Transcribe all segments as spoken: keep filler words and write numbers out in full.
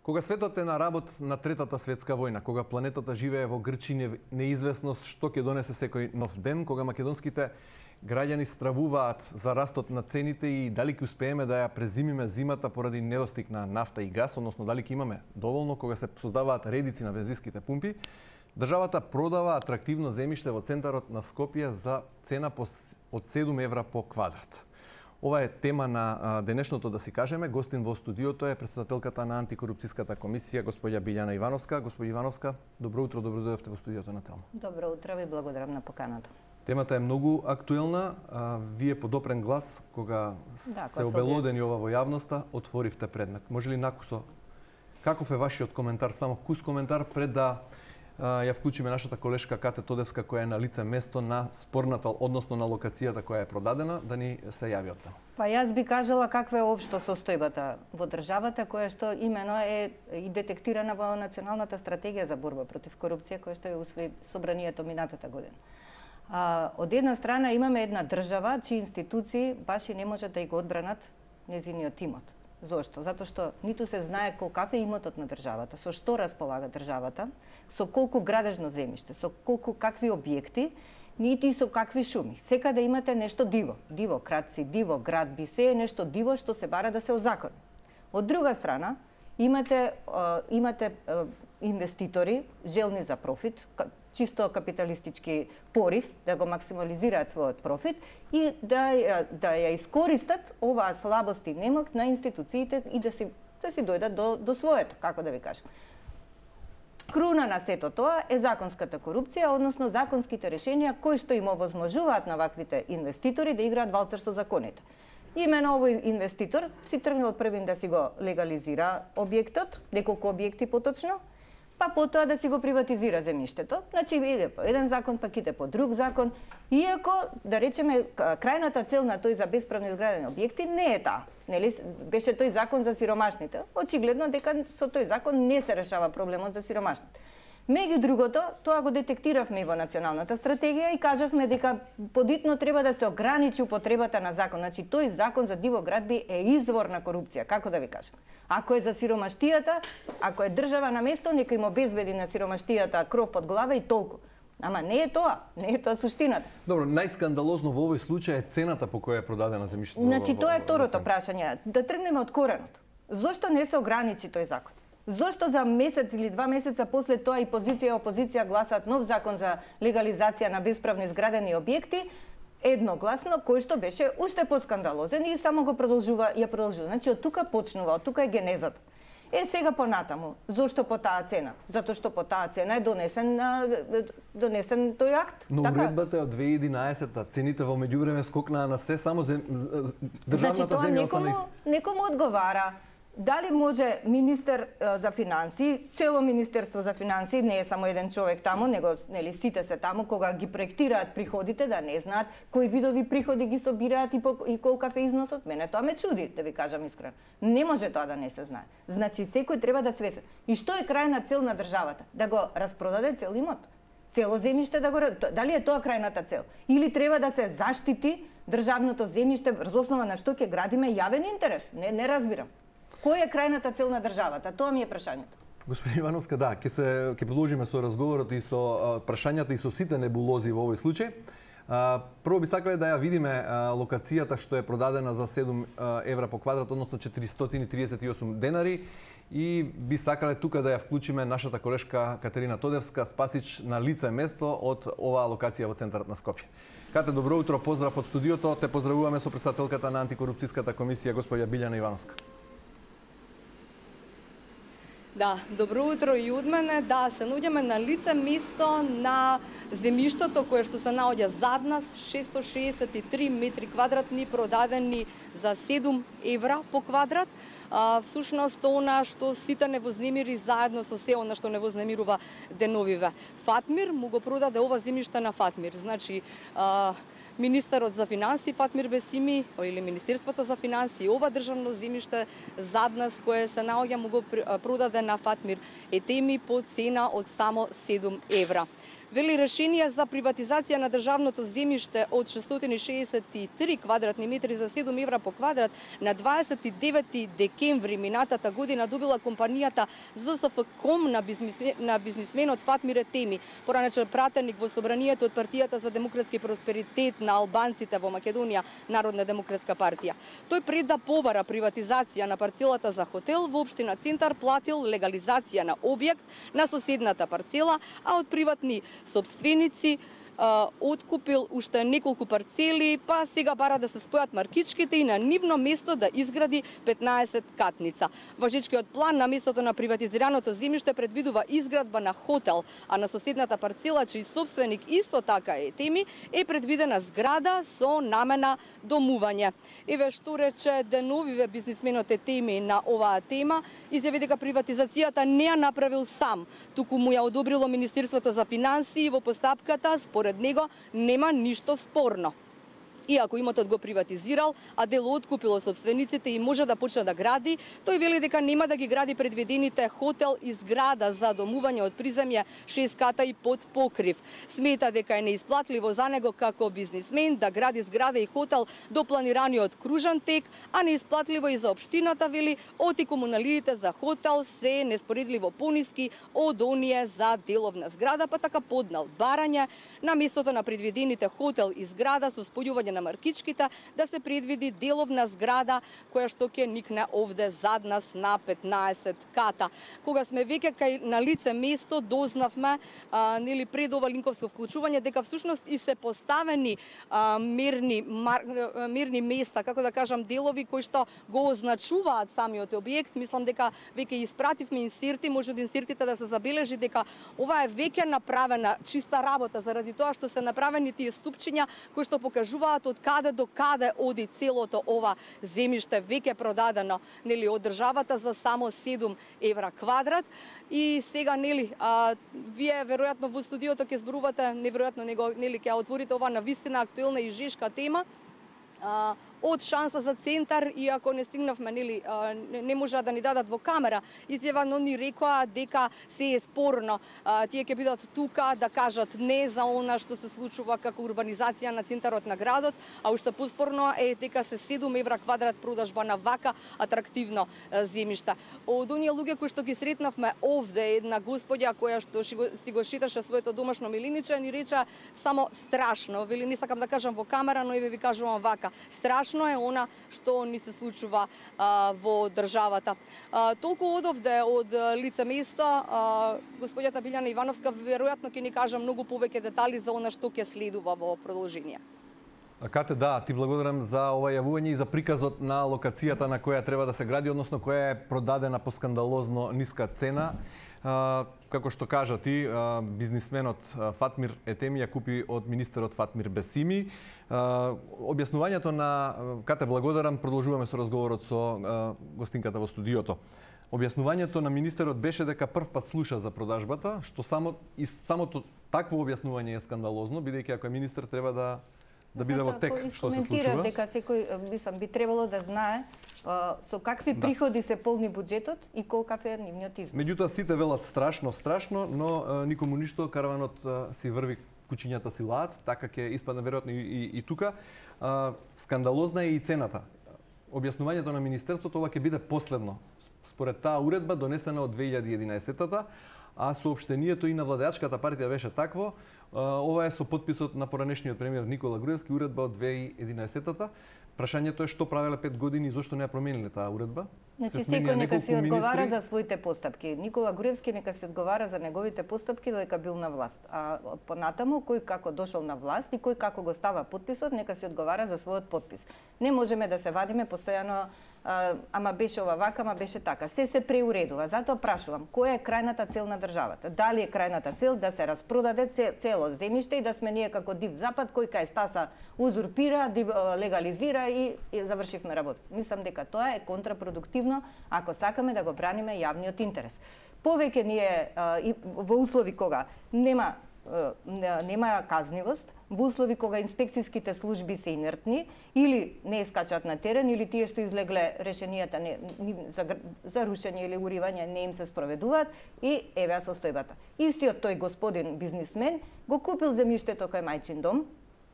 Кога светот е на работ на Третата светска војна, кога планетата живее во грчи неизвестност што ќе донесе секој нов ден, кога македонските граѓани стравуваат за растот на цените и дали ќе успееме да ја презимиме зимата поради недостиг на нафта и газ, односно дали ќе имаме доволно, кога се создаваат редици на бензинските пумпи, државата продава атрактивно земјиште во центарот на Скопје за цена од седум евра по квадрат. Ова е тема на денешното, да си кажеме. Гостин во студиото е претседателката на антикорупцијската комисија, господја Билјана Ивановска. Господја Ивановска, добро утро, добро дојдовте во студиото на Телмо. Добро утро, ви благодарам на поканата. Темата е многу актуелна. Вие подопрен глас, кога да, се обелодени ова во јавноста, отворивте предмет. Може ли накусо, каков е вашиот коментар, само кус коментар, пред да ја вклучиме нашата колешка Кате Тодевска, која е на лице место на спорната, односно на локацијата која е продадена, да ни се јави од таму. Па јас би кажала каква е општо состојбата во државата, која што имено е и детектирана во Националната стратегија за борба против корупција, која што ја усвои собранието минатата година. А, од една страна имаме една држава чии институции баш и не можат да ја го одбранат незиниот имот. Зошто? Затоа што ниту се знае колкав е имотот на државата, со што располага државата, со колку градежно земјиште, со колку какви објекти, нити со какви шуми. Секаде имате нешто диво, диво крадци, диво градби, се е нешто диво што се бара да се озакони. Од друга страна, имате имате инвеститори желни за профит, чисто капиталистички порив да го максимализираат својот профит и да да ја искористат оваа слабост и немок на институциите и да си да си дојдат до до своето, како да ви кажам. Круна на сето тоа е законската корупција, односно законските решенија кои што им овозможуваат на ваквите инвеститори да играат валцер со законите. Имено овој инвеститор си тргнал првин да си го легализира објектот, неколку објекти поточно, па потоа да си го приватизира земјиштето. Значи иде по еден закон, пак иде по друг закон, иако, да речеме, крајната цел на тој за бесправно изградени објекти не е таа. Нели беше тој закон за сиромашните. Очигледно дека со тој закон не се решава проблемот за сиромашните. Меѓу другото, тоа го детектиравме и во Националната стратегија и кажавме дека подитно треба да се ограничи употребата на закон. Значи, тој закон за диво градби е извор на корупција, како да ви кажам. Ако е за сиромаштијата, ако е држава на место, нека им обезбеди на сиромаштијата кров под глава и толку. Ама не е тоа, не е тоа суштината. Добро, најскандалозно во овој случај е цената по која е продадена земјиштето. Значи, тоа е второто прашање. Да тргнеме од коренот. Зошто не се ограничи тој закон? Зошто за месец или два месеца после тоа и позиција и опозиција гласаат нов закон за легализација на бесправно изградени објекти, едногласно, кој што беше уште поскандалозен и само го продолжува, ја продолжува. Значи, од тука почнува, од тука е генезата. Е, сега понатаму, зошто по таа цена? Затоа што по таа цена е донесен, донесен тој акт. Но уредбата е од две илјади и единаесетта, цените во меѓувреме скокнаа на се, само зем... државната значи, земја остана некому, некому одговара. Дали може министер за финансии, цело Министерство за финансии, не е само еден човек таму, него нели сите се таму кога ги проектираат приходите да не знаат кои видови приходи ги собираат и, по, и колкав е износот. Мене тоа ме чуди, да ви кажам искрено. Не може тоа да не се знае. Значи секој треба да свесен. И што е крајна цел на државата? Да го распродаде цел имот. Цело земјиште да го... Дали е тоа крајната цел? Или треба да се заштити државното земјиште врз основа на што ќе градиме јавен интерес? Не, не разбирам. Која е крајната цел на државата? Тоа ми е прашањето. Господин Ивановска, да, ќе се ќе продолжиме со разговорот и со а, прашањата и со сите небулози во овој случај. А, прво би сакале да ја видиме а, локацијата што е продадена за седум евра по квадрат, односно четиристотини триесет и осум денари, и би сакале тука да ја вклучиме нашата колешка Катерина Тодевска, спасич на лице место од оваа локација во центарот на Скопје. Кате, добро утро, поздрав од студиото. Те поздравуваме со претседателката на антикорупцијската комисија, господја Билјана Ивановска. Да, добро утро и од мене. Да, се наоѓаме на лице место на земјиштето кое што се наоѓа зад нас, шесто шеесет и три метри квадратни, продадени за седум евра по квадрат. А, всушност, она што сите не вознемири заедно со се она што не вознемирува деновиве. Фатмир му го продаде ова земјиште на Фатмир. Значи, а, Министерот за финансии Фатмир Бесими или Министерството за финансии, ова државно земјиште зад нас кое се наоѓа му го продаде на Фатмир Етеми по цена од само седум евра. вели решение за приватизација на државното земјиште од шестстотини и шеесет и три квадратни метри за седум евра по квадрат на дваесет и девети декември минатата година добила компанијата З С Ф Ком на, бизнисмен, на бизнисменот Фатмир Етеми, поранечен пратеник во собранието од партијата за демократски просперитет на албанците во Македонија, Народна демократска партија. Тој пред да побара приватизација на парцелата за хотел во општина Центар платил легализација на објект на соседната парцела, а од приватни собственици откупил уште неколку парцели, па сега бара да се спојат маркичките и на нивно место да изгради петнаесет катница. Важечкиот план на местото на приватизираното земјиште предвидува изградба на хотел, а на соседната парцела, чиј собственик исто така е Етеми, е предвидена зграда со намена домување. Еве што рече деновиве бизнисменот Етеми на оваа тема, изјави дека приватизацијата не ја направил сам, туку му ја одобрило Министерството за финансии во постапката. Според него нема ништо спорно. Иако имотот го приватизирал, а дел откупило собствениците и може да почне да гради, тој вели дека нема да ги гради предвидените хотел и зграда за домување од приземје шест ката и под покрив. Смета дека е неисплатливо за него како бизнисмен да гради зграда и хотел до планираниот кружен тек, а неисплатливо и за општината, вели, оти комуналиите за хотел се неспоредливо пониски од оние за деловна зграда, па така поднал барање на местото на предвидените хотел и зграда со спојување на маркичките да се предвиди деловна зграда која што ќе никне овде зад нас на петнаесет ката. Кога сме веќе кај на лице место дознавме а, нели пред ова линковско вклучување дека всушност и се поставени а, мерни мар, мерни места, како да кажам, делови кои што го означуваат самиот објект. Мислам дека веќе испративме инсерти, може од инсертите да се забележи дека ова е веќе направена чиста работа заради тоа што се направени тие ступчиња кои што покажуваат од каде до каде оди целото ова земјиште веќе продадено нели од државата за само седум евра квадрат. И сега нели а, вие веројатно во студиото ќе зборувате, неверојатно него нели ќе отворите ова на вистина актуелна и жешка тема. А, од шанса за Центар, иако не стигнавме, нели, не, не можа да ни дадат во камера, изјава, но ни рекоа дека се е спорно. А, тие ќе бидат тука да кажат не за она што се случува како урбанизација на центарот на градот, а уште поспорно е дека се седум евра квадрат продажба на вака атрактивно земјиште. Од оние луѓе кои што ги сретнавме овде, една господја која што си го шиташе своето домашно милиниче, ни рече само страшно. Вели, не сакам да кажам во камера, но еве ви кажувам вака. Страшно е она што ни се случува а, во државата. А, толку одовде од лице место, а, господјата Билјана Ивановска веројатно ќе ни кажа многу повеќе детали за она што ќе следува во продолжение. Кате, да, ти благодарам за ова јавување и за приказот на локацијата на која треба да се гради, односно која е продадена по скандалозно ниска цена. А, како што кажа ти, а, бизнисменот Фатмир Етеми ја купи од министерот Фатмир Бесими. А, објаснувањето на Кате, благодарам, продолжуваме со разговорот со а, гостинката во студиото. Објаснувањето на министерот беше дека прв пат слуша за продажбата, што само и самото такво објаснување е скандалозно, бидејќи ако е министер треба да да биде во тек што се случува. Дека секој, мислам, би требало да знае а, со какви приходи да се полни буџетот и колкав е нивниот износ. Меѓутоа сите велат страшно, страшно, но а, никому ништо, караванот а, си врви, кучињата си лаат, така ќе испадне веројатно и, и, и тука. А, скандалозна е и цената. Објаснувањето на министерството ова ќе биде последно. Според таа уредба донесена од две илјади и единаесета, а соопштението и на владеачката партија беше такво. Ова е со подписот на поранешниот премиер Никола Груевски, уредба од две илјади и единаесета. Прашањето е што правеле пет години и зошто не ја промениле таа уредба? Значи секој нека си одговара за своите постапки. Никола Груевски нека си одговара за неговите постапки додека бил на власт. А понатаму кој како дошол на власт и кој како го става подписот, нека си одговара за својот подпис. Не можеме да се вадиме постојано а, ама беше ова вака, ама беше така. Се се преуредува. Затоа прашувам, која е крајната цел на државата? Дали е крајната цел да се распродаде цело земјиште и да сме ние како див запад кој кај Стаса узурпира, легализира и, и завршивме работа. Мислам дека тоа е контрапродуктивно ако сакаме да го браниме јавниот интерес. Повеќе ние а, и во услови кога нема нема казнивост, во услови кога инспекцијските служби се инертни или не скачат на терен, или тие што излегле решенијата не, за, за рушење или уривање не им се спроведуваат, и еве состојбата. Истиот тој господин бизнисмен го купил земјиштето кај мајчин дом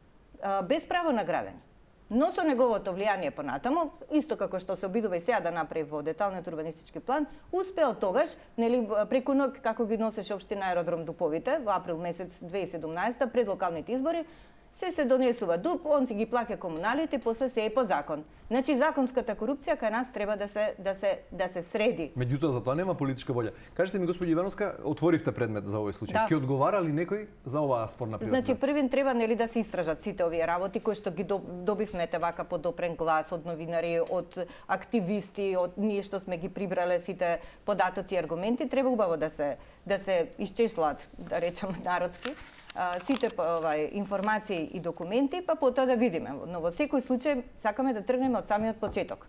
без право на градење. Но со неговото влијание понатаму, исто како што се обидува и сега да направи во деталниот урбанистички план, успеал тогаш, нели, преку ноќ како ги носеше општина Аеродром Дуповите во април месец две илјади и седумнаесета пред локалните избори, се се донесува ДУП, он си ги плаќа комуналите, после се е по закон. Значи законската корупција кај нас треба да се да се да се среди. Меѓутоа за тоа нема политичка волја. Кажете ми, господи Ивановска, отворивте предмет за овој случај. Ќе Да. одговара ли некој за оваа спорна приватизација? Значи првин треба нели да се истражат сите овие работи кои што ги добивме вака подопрен глас од новинари, од активисти, од ние што сме ги прибрале сите податоци и аргументи, треба убаво да се да се исчеслат, да речам народски, сите овај информации и документи, па потоа да видиме. Но во секој случај сакаме да тргнеме од самиот почеток.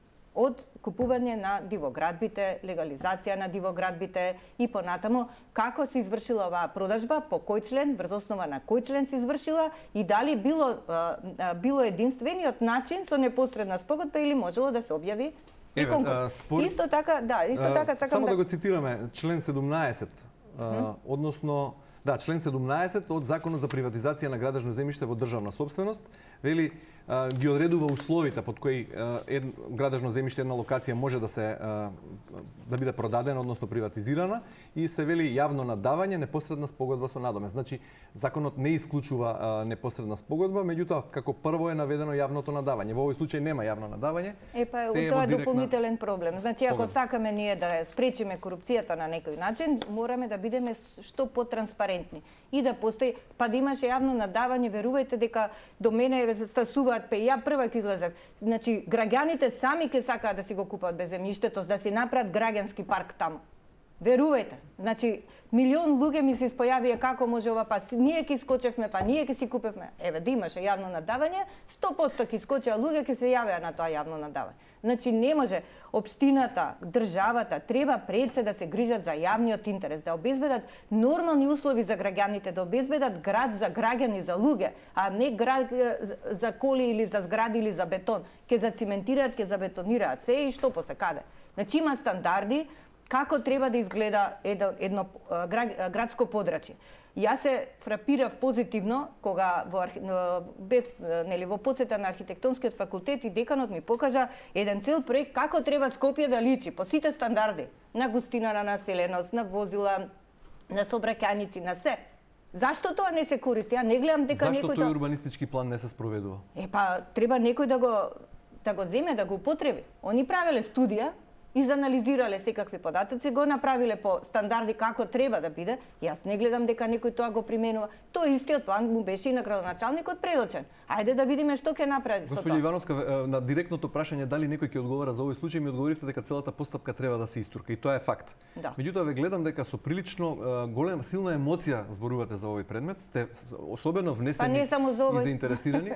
Од купување на дивоградбите, легализација на дивоградбите и понатаму како се извршила оваа продажба, по кој член, врз основа на кој член се извршила и дали било било единствениот начин со непосредна спогодба или можело да се објави и конкурс. Спор... Исто така, да, исто така сакам само да... да да го цитираме член седумнаесет, mm-hmm. односно да, член седумнаесет од Законот за приватизација на градежно земјиште во државна сопственост, вели а, ги одредува условите под кои а, ед, градежно земјиште, една локација може да се а, да биде продадена, односно приватизирана, и се вели јавно надавање, непосредна спогодба со надомест. Значи, законот не исклучува а, непосредна спогодба, меѓутоа како прво е наведено јавното надавање. Во овој случај нема јавно надавање. Е, па, тоа е дополнителен проблем. Значи, ако сакаме ние да спречиме корупцијата на некој начин, мораме да бидеме што потранспарентни и да постои, па да имаше јавно надавање, верувајте дека до мене еве се стасуваат, па ја прва ќе излезев. Значи, граѓаните сами ќе сакаат да си го купат без земјиштето, да си направат граѓански парк таму. Верувајте. Значи, милион луѓе ми се испојавија како може ова, па ние ќе скочевме, па ние ќе си купевме. Еве, да имаше јавно надавање, сто проценти ќе скочеа луѓе, ќе се јавеа на тоа јавно надавање. Значи, не може општината, државата треба пред се да се грижат за јавниот интерес, да обезбедат нормални услови за граѓаните, да обезбедат град за граѓани, за луѓе, а не град за коли или за згради или за бетон. Ке зациментираат, ке забетонираат се и што после каде. Значи, има стандарди како треба да изгледа едно, едно градско подрачје. Јас се фрапирав позитивно кога во бев нели во посета на архитектонскиот факултет и деканот ми покажа еден цел проект како треба Скопје да личи по сите стандарди на густина на населеност, на возила, на сообраќајници, на се. Зашто тоа не се користи? Ја не гледам дека Зашто некој тој урбанистички план не се спроведува? Е па треба некој да го да го земе, да го употреби. Они правеле студија, изанализирале секакви податоци, го направиле по стандарди како треба да биде. Јас не гледам дека некој тоа го применува. Тој истиот план му беше и на градоначалникот предочен. Ајде да видиме што ќе направи со тоа. Господи Ивановска, на директното прашање дали некој ќе одговара за овој случај, ми одговоривте дека целата постапка треба да се истурка и тоа е факт. Да. Меѓутоа ве гледам дека со прилично голема силна емоција зборувате за овој предмет, сте особено внесени па не само за овој... и заинтересирани.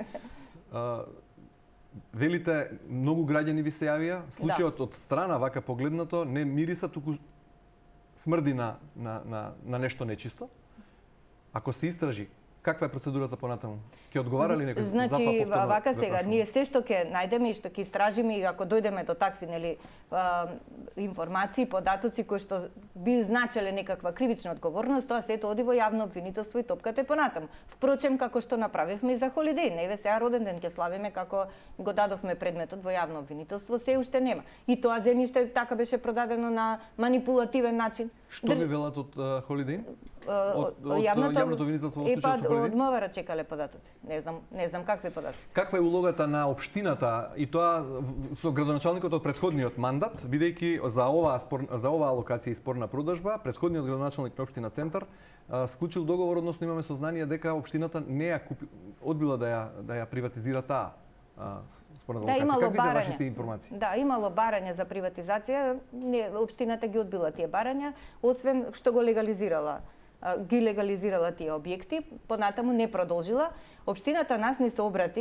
Велите, многу граѓани ви се јавија, случајот да. Од страна вака погледнато не мириса, туку смрди на, на, на, на нешто нечисто. Ако се истражи, каква е процедурата понатаму? Ќе одговара ли некој? Значи, Запа, вака сега, ние се што ќе најдеме и што ќе истражиме и ако дојдеме до такви нели информации, податоци кои што би значеле некаква кривична одговорност, тоа сето оди во јавно обвинителство и топката е понатаму. Впрочем, како што направивме и за Холидеј, неве сега роден ден ќе славиме како го дадовме предметот во јавно обвинителство, се уште нема. И тоа земјиште така беше продадено на манипулативен начин. Што ви велат од Холидеј? Од, од јавното обвинителство во случајот со Холидеј? Од МВР чекале податоци. Не знам, не знам какви податоци. Каква е улогата на општината и тоа со градоначалникот од претходниот мандат, бидејќи за оваа спор, за оваа локација и спорна продажба, претходниот градоначалник на општина Центар а, склучил договор, односно имаме сознание дека општината не ја купи, одбила да ја да ја приватизира таа спорна да, локација. Какви се барање. вашите информации? Да, имало барања за приватизација, не, општината ги одбила тие барања, освен што го легализирала ги легализирала тие објекти, понатаму не продолжила. Општината нас не се обрати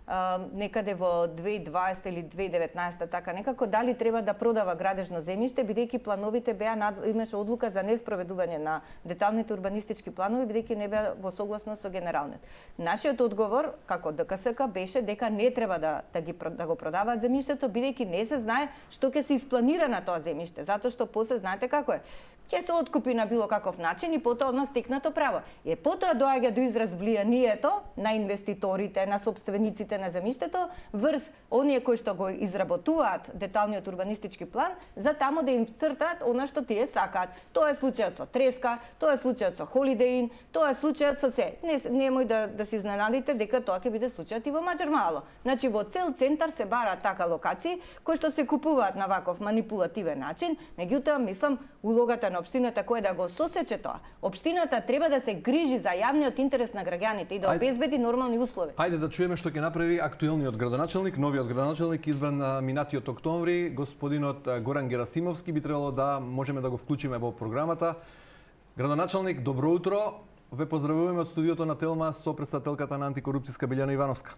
некаде во две илјади и дваесета или две илјади и деветнаесета, така некако, дали треба да продава градежно земјиште, бидејќи плановите беа над... имаше одлука за неспроведување на деталните урбанистички планови, бидејќи не беа во согласност со генералниот. Нашиот одговор, како ДКСК, беше дека не треба да, да, ги, да го продаваат земјиштето, бидејќи не се знае што ќе се испланира на тоа земјиште, затоа што после знаете како е. Ќе се откупи на било каков начин и потоа одма стекнато право. И потоа доаѓа до израз влијанието на инвеститорите, на собствениците на земјиштето врз оние кои што го изработуваат деталниот урбанистички план за тамо да им цртаат она што тие сакаат. Тоа е случајот со Треска, тоа е случајот со Holiday Inn, тоа е случајот со се. Не немој да да се изненадите дека тоа ќе биде случајот и во Маџар Мало. Значи во цел центар се бараат така локации кои што се купуваат на ваков манипулативен начин, меѓутоа мислам улогата на општината која да го сосече тоа. Општината треба да се грижи за јавниот интерес на граѓаните и да обезбеди нормални услови. Ајде да чуеме што ќе направи актуелниот градоначелник, новиот градоначелник избран на минатиот октомври, господинот Горан Герасимовски. Би требало да можеме да го вклучиме во програмата. Градоначелник, добро утро. Ве поздравуваме од студиото на Телма со претставителката на антикорупцијска Билјана Ивановска.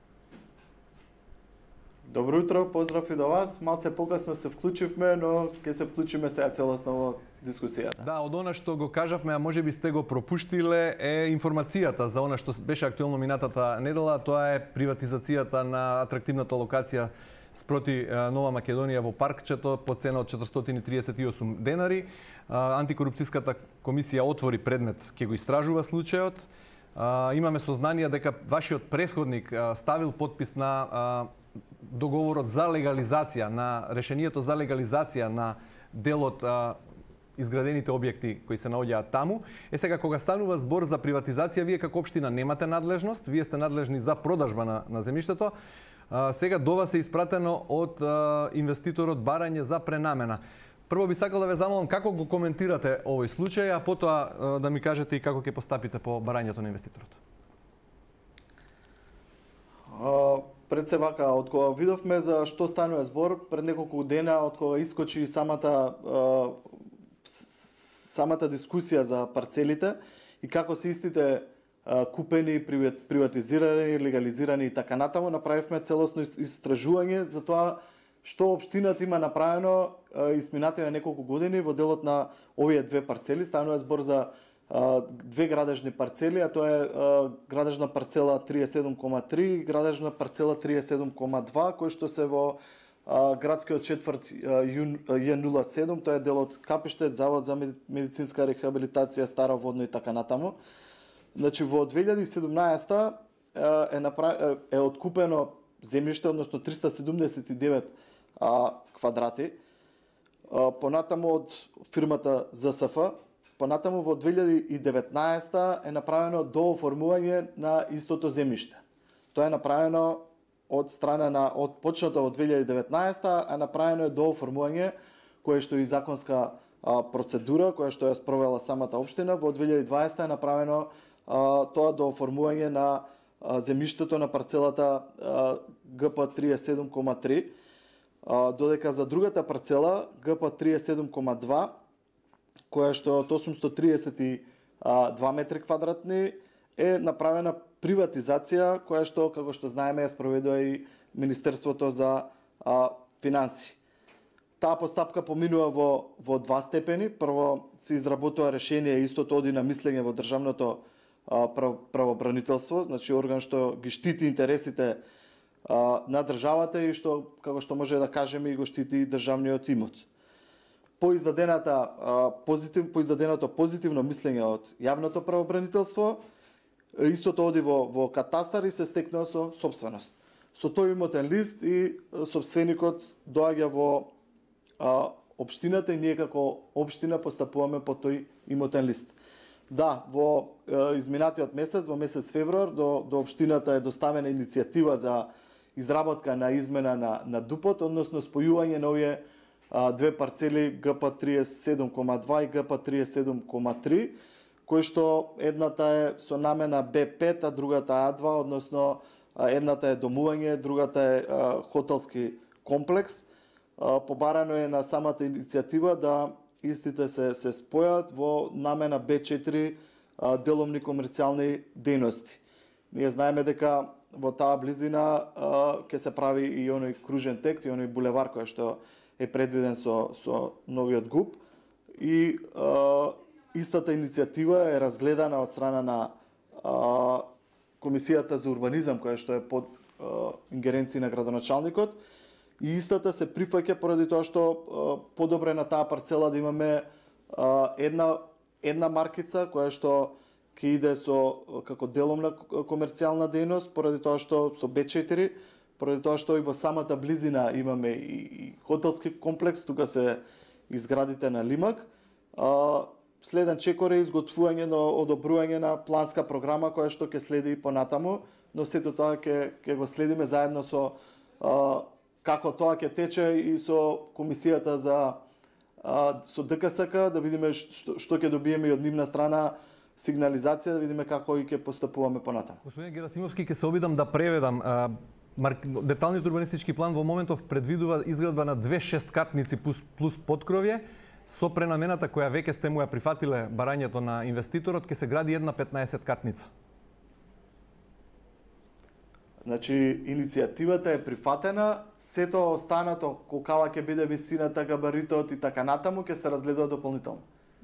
Добро утро, поздрав и до вас. Малце покасно се вклучивме, но ќе се вклучиме сега целосно во дискусијата. Да, од она што го кажавме, а можеби сте го пропуштиле, е информацијата за она што беше актуелно минатата недела. Тоа е приватизацијата на атрактивната локација спроти Нова Македонија во паркчето по цена од четиристотини триесет и осум денари. Антикорупцијската комисија отвори предмет, ќе го истражува случајот. Имаме сознание дека вашиот претходник ставил подпис на договорот за легализација, на решението за легализација на делот а, изградените објекти кои се наоѓаат таму. Е сега кога станува збор за приватизација, вие како општина немате надлежност, вие сте надлежни за продажба на, на земјиштето. А, сега до вас е испратено од а, инвеститорот барање за пренамена. Прво би сакал да ве замолам како го коментирате овој случај, а потоа а, да ми кажете и како ќе постапите по барањето на инвеститорот. Uh... Пред се вака, од кога видовме за што станува збор, пред неколку дена, од кога искочи самата, самата дискусија за парцелите и како се истите купени, приватизирани, легализирани и така натаму, направивме целосно истражување за тоа што општината има направено изминативе неколку години во делот на овие две парцели. Станува збор за две градежни парцели, а тоа е градежна парцела триесет и седум кома три и градежна парцела триесет и седум кома два, кои што се во градскиот четврт Ј нула седум, тоа е дел од Капиштет, Завод за медицинска рехабилитација, Стара Водно и така натаму. Значи во две илјади и седумнаесета е направ... е откупено земјиште, односно триста седумдесет и девет квадрати, понатаму од фирмата З С Ф. Понатаму во две илјади и деветнаесета е направено дооформување на истото земјиште. Тоа е направено од страна на од почнато во две илјади и деветнаесета, а направено е дооформување кое што е и законска а, процедура која што ја спровела самата општина. Во две илјади и дваесета е направено а, тоа дооформување на а, земјиштето на парцелата а, Г П триесет и седум кома три, а, додека за другата парцела Г П триесет и седум кома два, која што е од осумстотини триесет и два метри квадратни, е направена приватизација која што, како што знаеме, ја спроведува и Министерството за а, финанси. Таа постапка поминува во, во два степени. Прво се изработува решение, истото оди на мислење во државното а, правобранителство, значи орган што ги штити интересите а, на државата и што, како што може да кажеме, и го штити државниот имот. По издадената позитив, по издаденото позитивно мислење од јавното правобранителство, истото оди во, во катастар и се стекнува со собственост. Со тој имотен лист и собственикот доаѓа во а, општината и ние како општина постапуваме по тој имотен лист. Да, во е, изминатиот месец, во месец февруар, до, до општината е доставена иницијатива за изработка на измена на, на ДУП-от, односно спојување на овие две парцели Г П триесет и седум кома два и Г П триесет и седум кома три, кои што едната е со намена Б пет, а другата А два, односно едната е домување, другата е хотелски комплекс. Побарано е на самата иницијатива да истите се, се спојат во намена Б четири, деломни комерцијални дејности. Ние знаеме дека во таа близина ќе се прави и оној кружен тек, и оној булевар кој што е предвиден со со новиот ГУП. И а, истата иницијатива е разгледана од страна на а, Комисијата за урбанизам, која што е под а, ингеренција на градоначалникот, и истата се прифаќа поради тоа што а, подобре на таа парцела да имаме а, една една маркица која што ќе иде со како деломна комерцијална дејност, поради тоа што со Б четири, поради тоа што и во самата близина имаме и, и хотелски комплекс, тука се изградите на Лимак. А, следен чекор е изготвување на одобрување на планска програма која што ќе следи и понатаму, но сето тоа ќе ќе го следиме заедно со а, како тоа ќе тече и со комисијата за а, со Д К С К, да видиме што, што ќе добиеме и од нивна страна сигнализација, да видиме како и ќе постапуваме понатаму. Господин Герасимовски, ќе се обидам да преведам. А, деталниот урбанистички план во моментов предвидува изградба на две шесткатници плюс, плюс подкровје. Со пренамената која веќе сте му ја прифатиле барањето на инвеститорот, ќе се гради една петнаесеткатница. Значи, иницијативата е прифатена, сето останато, колкава ќе биде висината, габаритот и така натаму, ќе се разгледува дополнително.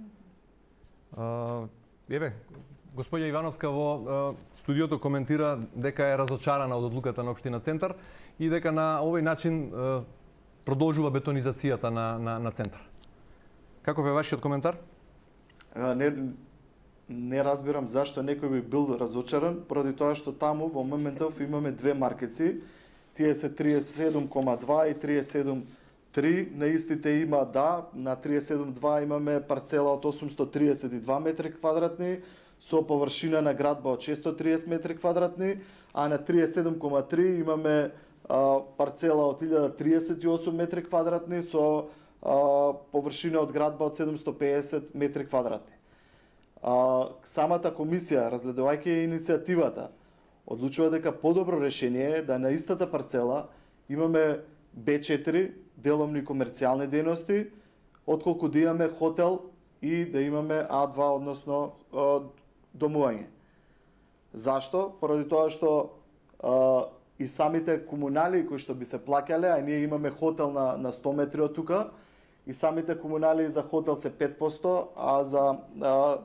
Uh, еве, господја Ивановска во uh, студиото коментира дека е разочарана од одлуката на Општина Центар и дека на овој начин uh, продолжува бетонизацијата на, на, на Центар. Каков е вашиот коментар? Не, не разбирам зашто некој би бил разочаран, поради тоа што таму во моментов имаме две маркици, тие се триесет и седум кома два и триесет и седум кома три, на истите има, да, на триесет и седум кома два имаме парцела од осумстотини триесет и два метри квадратни, со површина на градба од шестстотини и триесет метри квадратни, а на триесет и седум кома три имаме а, парцела од илјада триесет и осум метри квадратни, со а, површина од градба од седумстотини и песет метри квадратни. А, самата комисија, разгледувајќи иницијативата, одлучува дека подобро решение е да на истата парцела имаме Б четири, деломни комерцијални дејности, отколку да имаме хотел и да имаме А два, односно домување. Зашто? Поради тоа што а, и самите комунали кои што би се плаќале, а ние имаме хотел на, на сто метри од тука, и самите комунали за хотел се пет проценти, а за, а,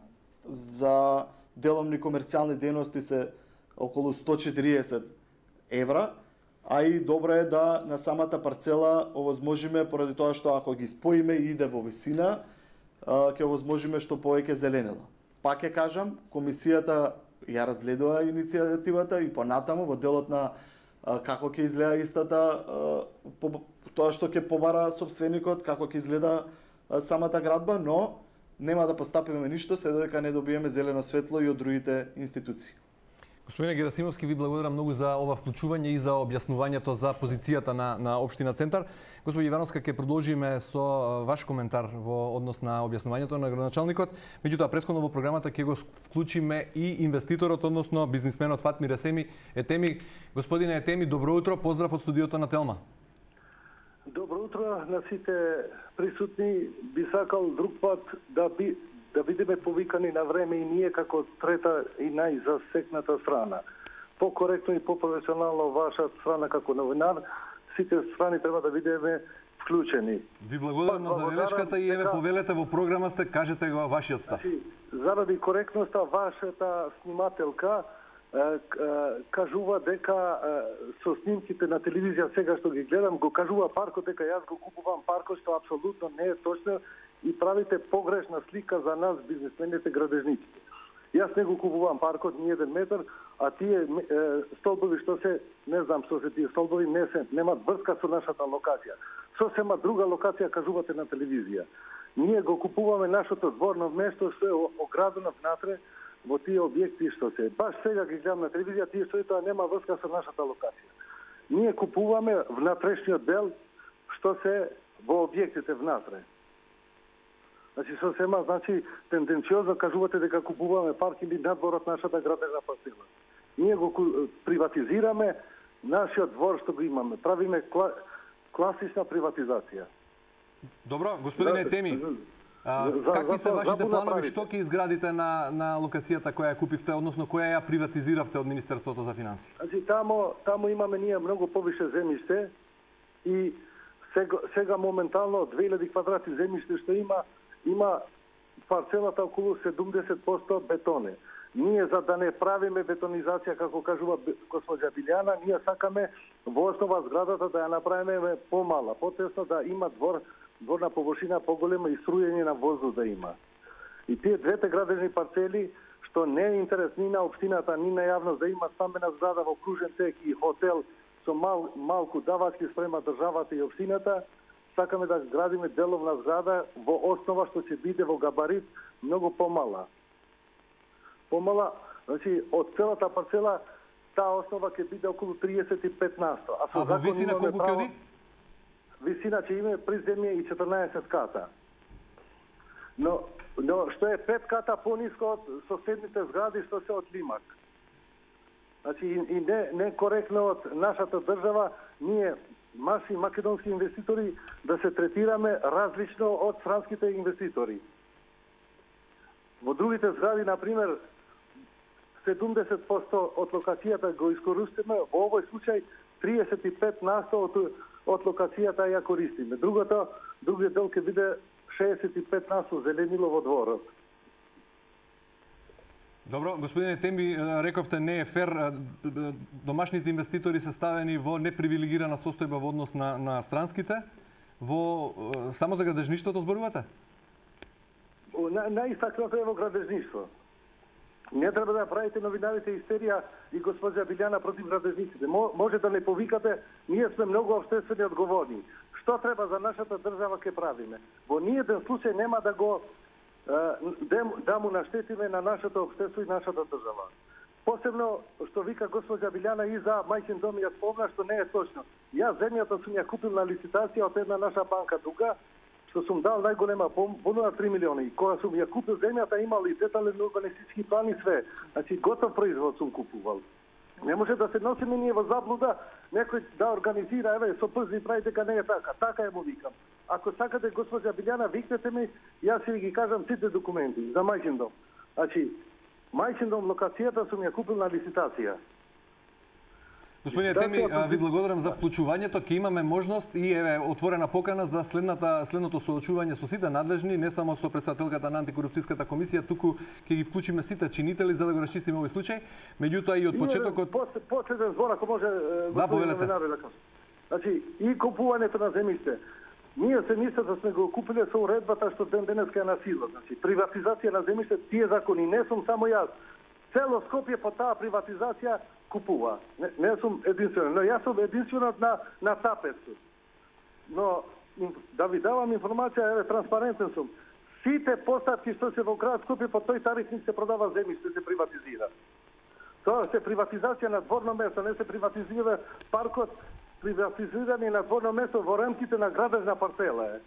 за деломни комерцијални дејности се околу сто и четириесет евра, а и добро е да на самата парцела овозможиме, поради тоа што ако ги споиме и иде во висина, ќе овозможиме што повеќе зеленило. Пак ќе кажам, комисијата ја разгледува иницијативата и понатаму во делот на како ќе изгледа истата, тоа што ќе побара собственикот, како ќе изгледа самата градба, но нема да постапиме ништо се додека не добиеме зелено светло и од другите институции. Господине Герасимовски, ви благодарам многу за ова вклучување и за објаснувањето за позицијата на, на Општина Центар. Господи Ивановска, ќе продолжиме со ваш коментар во однос на објаснувањето на градоначалникот. Меѓутоа, претходно во програмата ќе го вклучиме и инвеститорот, односно бизнисменот Фатмир Есеми Етеми. Господине Етеми, добро утро, поздрав од студиото на Телма. Добро утро на сите присутни. Би сакал друг пат да би да бидеме повикани на време и ние како трета и најзасекната страна. По-коректно и по-професионално ваша страна како новинар, сите страни треба да бидеме вклучени. Ви благодарам на забелешката и еве повелете во програма сте, кажете го вашиот став. Заради коректноста, вашата снимателка кажува дека со снимките на телевизија сега што ги гледам, го кажува паркот дека јас го купувам паркот, што апсолутно не е точно и правите погрешна слика за нас бизнисмените градежниците. Јас не го купувам паркот ни еден метар, а тие е, столбови што се, не знам што се тие столбови, не се немаат врска со нашата локација. Сосема друга локација кажувате на телевизија. Ние го купуваме нашето зборно место што е оградено внатре во тие објекти што се. Баш сега ги гледам на телевизија, тие што и тоа нема врска со нашата локација. Ние купуваме внатрешниот дел што се во објектите внатре. Значи, сосема, значи, тенденциозно кажувате дека купуваме паркинг надвор од нашата градежна парцела. Ние го приватизираме нашиот двор што го имаме. Правиме кла... класична приватизација. Добро, господине Етеми, А, За- какви се за- вашите забуна планови, правите. што ќе изградите на, на локацијата која ја купивте, односно која ја приватизиравте од Министерството за финансии? Значи, тамо, тамо имаме ние многу повише земјиште и сега, сега моментално две илјади квадрати земјиште што има, има парцелата околу седумдесет проценти бетоне. Ние, за да не правиме бетонизација, како кажува госпоѓа Билјана, ние сакаме во основа зградата да ја направиме помала, потесно, да има двор, дворна површина поголема и струјење на воздух да има. И тие двете градежни парцели, што не е интерес ни на општината, ни на јавност да има стамбена зграда во кружен тек и хотел со мал, малку давачки спрема државата и општината, сакаме да градиме деловна зграда во основа што ќе биде во габарит многу помала. Помала, значи од целата парцела таа основа ќе биде околу триесет и пет на сто. А во висина колку ќе оди? Висина ќе има приземје и четрнаесет ката. Но, но што е пет ката пониско од соседните згради што се од Лимак. Значи и, и не, не коректно од нашата држава, ние наши македонски инвеститори да се третираме различно од странските инвеститори. Во другите згради, например, седумдесет проценти од локацијата го искористиме, во овој случај триесет и пет на сто од, од локацијата ја користиме. Другото, другиот дел ќе биде шеесет и пет на сто зеленило во дворот. Добро, господине Темби, рековте не е фер, домашните инвеститори се ставени во непривилегирана состојба во однос на, на странските, во само за градежништвото зборувате? На, наистакното е во градежништво. Не треба да правите новинарите истерија и госпоѓа Билјана против градежниците. Може да не повикате, ние сме многу општествени одговорни. Што треба за нашата држава ќе правиме? Во ниеден случај нема да го да му наштетиме на нашето општество и нашата држава. Посебно што вика госпоѓа Билјана и за мајчин дом ја спомна што не е точно. Јас земјата сум ја купил на лицитација од една наша банка Дуга, што сум дал најголема понуда три милиони. Кога сум ја купил земјата, имал и детален урбанистички план и све. Значи готов производ сум купувал. Не може да се носиме ние во заблуда, некој да организира, еве, со прзи прави дека не е така. Така е му викам. Ако сакате, госпоѓа Билјана, викнете ми, јас ќе ги кажам сите документи за мајчин дом. Значи, мајчин дом локацијата сум ја купил на лицитација. Господине Теми, ви благодарам за вклучувањето. Ќе имаме можност и еве отворена покана за следната следното соочување со сите надлежни, не само со претседателката на антикорупцијската комисија, туку ќе ги вклучиме сите чинители за да го расчистиме овој случај. Меѓутоа и од почетокот Последен збор, ако може, да, повелете. Значи, и купувањето на земјиште. Ние земјиштето сме го купиле со уредбата што ден денеска е на сила. Значи, приватизација на земјиште, тие закони не сум само јас. Цело Скопје по таа приватизација купува. Не, не сум единствен, но јас сум единствен на, на тапецу. Но, да ви давам информација, еве, транспарентен сум. Сите постапки што се во град Скопје по тој тарифник се продава земјиште, се приватизира. Тоа се приватизација на дворно место, не се приватизира паркот, приватизирани на дворно место во рамките на градежна парцела е.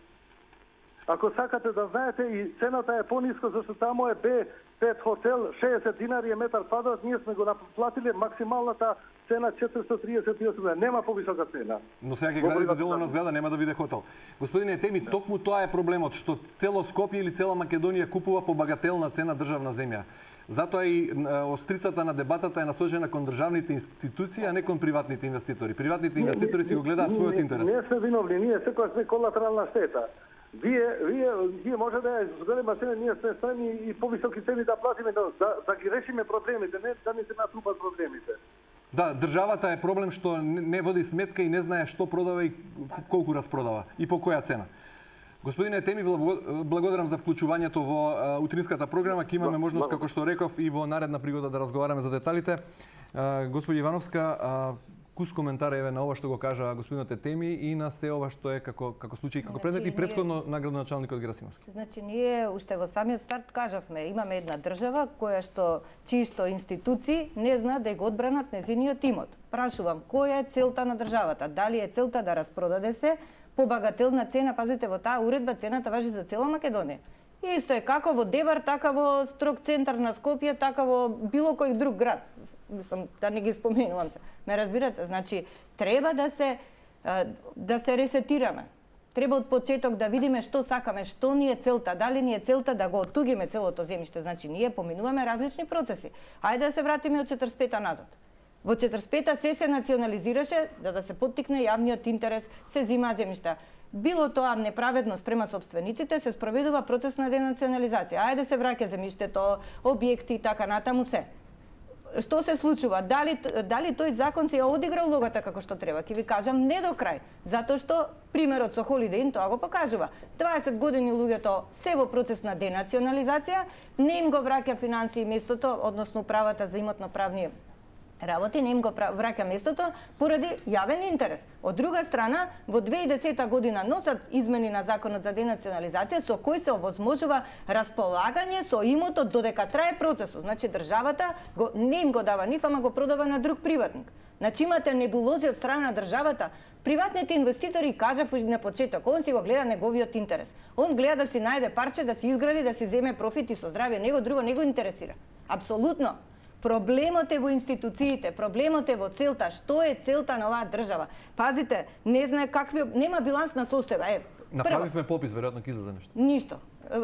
Ако сакате да знаете, и цената е пониско, зашто тамо е Б пет хотел, шеесет динари е метар квадрат, ние сме го наплатиле максималната цена четиристотини триесет и осум, нема повисока цена. Но сега ќе градите деловна зграда, нема да биде хотел. Господине Теми, да. Токму тоа е проблемот, што цело Скопје или цела Македонија купува по багателна цена државна земја. Затоа и острицата на дебатата е насочена кон државните институции, а не кон приватните инвеститори. Приватните инвеститори си го гледаат својот интерес. Не сме виновни, ние секоја сме колатерална штета. Вие, вие, вие може да ја зголема цена, ние сме спремни и повисоки цени да платиме, да, да, да ги решиме проблемите, не да ни се натрупат проблемите. Да, државата е проблем што не води сметка и не знае што продава и колку распродава и по која цена. Господине Теми, благодарам за вклучувањето во утринската програма. Ќе имаме можност, како што реков, и во наредна пригода да разговараме за деталите. Господи Ивановска, кус коментар еве на ова што го кажа господинот Теми и на се ова што е како како случај, како предмет значи, и претходно ние... на градоначалникот Герасимовски. Значи ние уште во самиот старт кажавме, имаме една држава која што чисто институции не знаат да го одбранат незиниот имот. Прашувам, која е целта на државата? Дали е целта да распродаде се по багателна цена? Пазите, во таа уредба цената важи за цела Македонија. И исто е како во Девар, така во строг центар на Скопје, така во било кој друг град. Мислам, да не ги споменувам се. Ме разбирате? Значи, треба да се да се ресетираме. Треба од почеток да видиме што сакаме, што ни е целта, дали ни е целта да го оттугиме целото земјиште, значи ние поминуваме различни процеси. Ајде да се вратиме од четиридесет и пета назад. Во четиридесет и пета се се национализираше за да се поттикне јавниот интерес, се зима земјишта. Било тоа неправедно спрема собствениците, се спроведува процес на денационализација. Ајде се враќа земјиштето, објекти и така натаму се. Што се случува? Дали дали тој закон се ја одигра улогата како што треба? Ќе ви кажам не до крај, затоа што примерот со Holiday Inn тоа го покажува. дваесет години луѓето се во процес на денационализација, не им го враќа финансии местото, односно управата за имотно-правни работи, не им го враќа местото поради јавен интерес. Од друга страна, во две илјади и десета година носат измени на законот за денационализација со кој се овозможува располагање со имотот додека трае процесот. Значи државата го, не им го дава ниф, ама го продава на друг приватник. Значи имате небулози од страна на државата. Приватните инвеститори, кажав на почеток, он си го гледа неговиот интерес. Он гледа да си најде парче, да си изгради, да си земе профит и со здравје. Него друго не го интересира. Апсолутно. Проблемот е во институциите, проблемот е во целта. Што е целта на оваа држава? Пазите, не знае какви, нема биланс на состојба. Е, направивме попис, веројатно ќе излезе нешто. Ништо.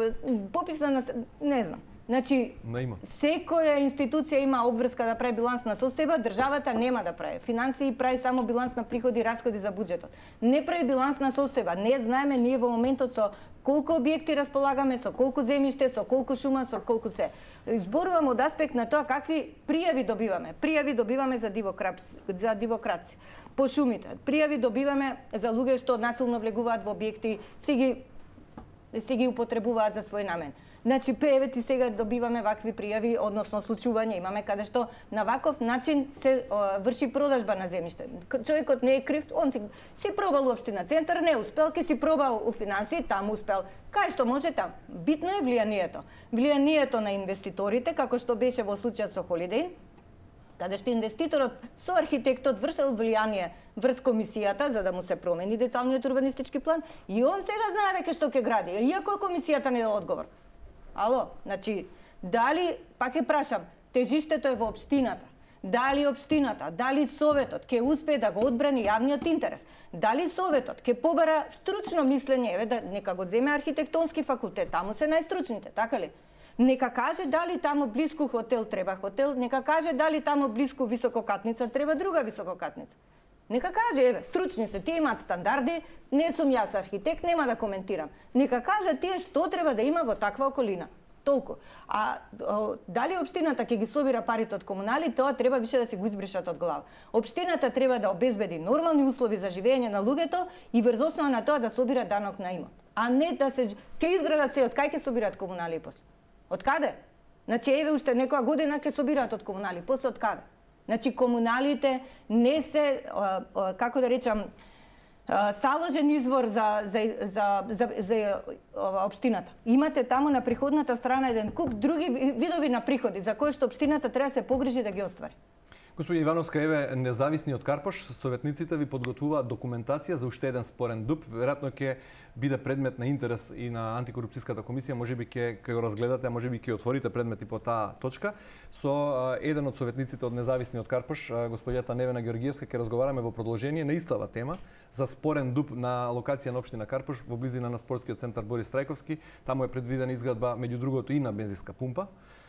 Попис на не знам. Значи, секоја институција има обврска да прави биланс на состојба, државата нема да прави. Финансии прави само биланс на приходи и расходи за буџетот. Не прави биланс на состојба. Не знаеме ние во моментот со колку објекти располагаме, со колку земјиште, со колку шума, со колку се. Изборувам од аспект на тоа какви пријави добиваме. Пријави добиваме за дивокраци, за дивокраци. По шумите. Пријави добиваме за луѓе што насилно влегуваат во објекти, си ги си ги употребуваат за свој намен. Значи, превети сега добиваме вакви пријави, односно случувања имаме каде што на ваков начин се о, врши продажба на земјиште. Човекот не е крив, он си, си пробал општина центар, не успел, ке си пробал у финансии, таму успел. Кај што може там? Битно е влијанието. Влијанието на инвеститорите, како што беше во случајот со Holiday Inn, каде што инвеститорот со архитектот вршел влијание врз комисијата за да му се промени деталниот урбанистички план и он сега знае веќе што ќе гради, иако комисијата не даде одговор. Ало, значи, дали, пак ќе прашам, тежиштето е во општината. Дали општината, дали советот ќе успее да го одбрани јавниот интерес? Дали советот ќе побара стручно мислење, еве да нека го земе архитектонски факултет, таму се најстручните, така ли? Нека каже дали таму блиску хотел треба хотел, нека каже дали таму блиску висококатница треба друга висококатница. Нека каже, еве, стручни се, тие имаат стандарди, не сум јас архитект, нема да коментирам. Нека каже тие што треба да има во таква околина. Толку. А о, дали општината ќе ги собира парите од комунали, тоа треба више да се го избришат од глава. Општината треба да обезбеди нормални услови за живење на луѓето и врз основа на тоа да собира данок на имот. А не да се ќе изградат се, од кај ќе собираат комунали после? Од каде? Значи, еве уште некоја година ќе собираат од комунали, после од каде? Значи, комуналите не се, како да речам, сталожен извор за, за, за, за, за општината. Имате таму на приходната страна еден куп други видови на приходи, за кои што општината треба да се погрижи да ги оствари. Господи Ивановска, еве, независни од Карпош, советниците ви подготвуваат документација за уште еден спорен дуп. Веројатно ќе биде предмет на интерес и на антикорупцијската комисија, можеби ќе ќе го разгледате, а можеби ќе отворите предмети по таа точка. Со а, еден од советниците од независни од Карпош, а, господјата Невена Георгиевска, ќе разговараме во продолжение на истава тема за спорен дуп на локација на општина Карпош во близина на спортскиот центар Борис Трајковски. Таму е предвидена изградба меѓу другото и на бензинска пумпа.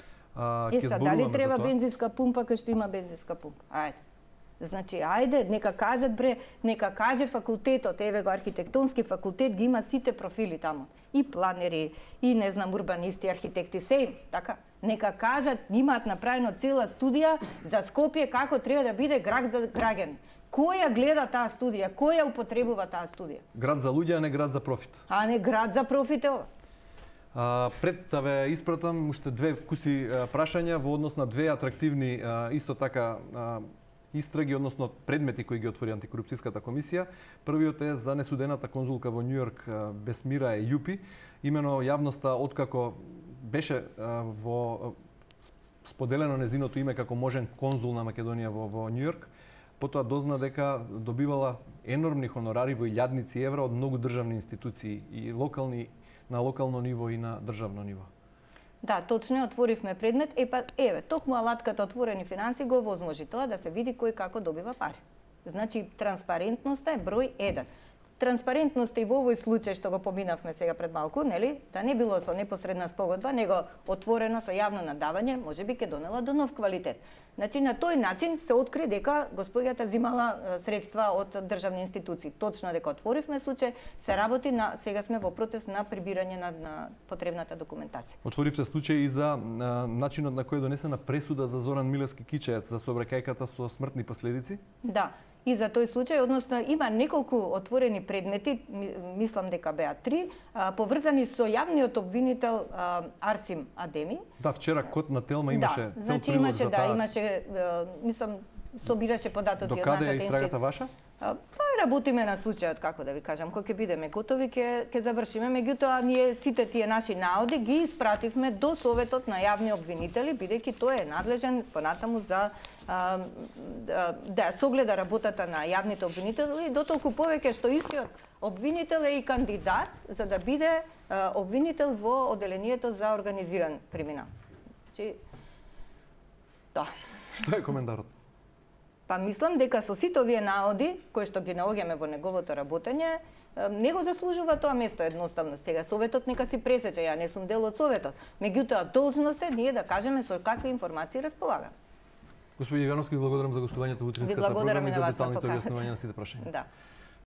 А, е, са, дали треба бензинска пумпа кај што има бензинска пумпа? Ајде. Значи, ајде, нека кажат бре, нека каже факултетот, еве го архитектонски факултет ги има сите профили таму. И планери, и не знам, урбанисти, архитекти, се им, така. Нека кажат, имаат направено цела студија за Скопје како треба да биде град за граѓани. Кој ја гледа таа студија? Кој ја употребува таа студија? Град за луѓе, а не град за профит. А не град за профит е ова. А, пред да ве испратам уште две куси а, прашања во однос на две атрактивни а, исто така а, истраги, односно предмети кои ги отвори антикорупцијската комисија. Првиот е за несудената конзулка во Њујорк Бесмира Ејупи. Имено јавноста откако беше а, во споделено незиното име како можен конзул на Македонија во, во Њујорк, потоа дозна дека добивала енормни хонорари во илјадници евра од многу државни институции и локални на локално ниво и на државно ниво. Да, точно отворивме предмет. Е па еве, токму алатката отворени финанси го возможи тоа да се види кој како добива пари. Значи транспарентноста е број еден. транспарентноста и во овој случај што го поминавме сега пред малку, нели, да не било со непосредна спогодба, него отворено со јавно надавање, можеби ќе донела до нов квалитет. Значи на тој начин се откри дека господјата земала средства од државни институции. Точно дека отворивме случај, се работи на сега сме во процес на прибирање на, на потребната документација. Отворивте случај и за а, начинот на кој е донесена пресуда за Зоран Милевски Кичеец за сообраќајката со смртни последици? Да. И за тој случај, односно има неколку отворени предмети, мислам дека беа три, поврзани со јавниот обвинител Арсим Адеми. Да, вчера код на Телма имаше да, цел значи прилог имаше, за да, таа. имаше, собираше, собираше податоци од нашата Докаде е институција. истрагата ваша? Па работиме на случајот, како да ви кажам, кога ќе бидеме готови ќе ќе завршиме, меѓутоа ние сите тие наши наоди ги испративме до Советот на јавни обвинители, бидејќи тој е надлежен понатаму за а, да, да согледа работата на јавните обвинители, дотолку повеќе што истиот обвинител е и кандидат за да биде а, обвинител во одделението за организиран криминал. Значи, да. Што е коментарот? Па мислам дека со сите овие наоди кои што ги наоѓаме во неговото работење, не го заслужува тоа место едноставно. Сега Советот нека си пресече, ја не сум дел од Советот. Меѓутоа должност е ние да кажеме со какви информации располага. Господи Ивановски, благодарам за гостувањето во утринската програма и за деталните објаснувања на сите прашања. Да.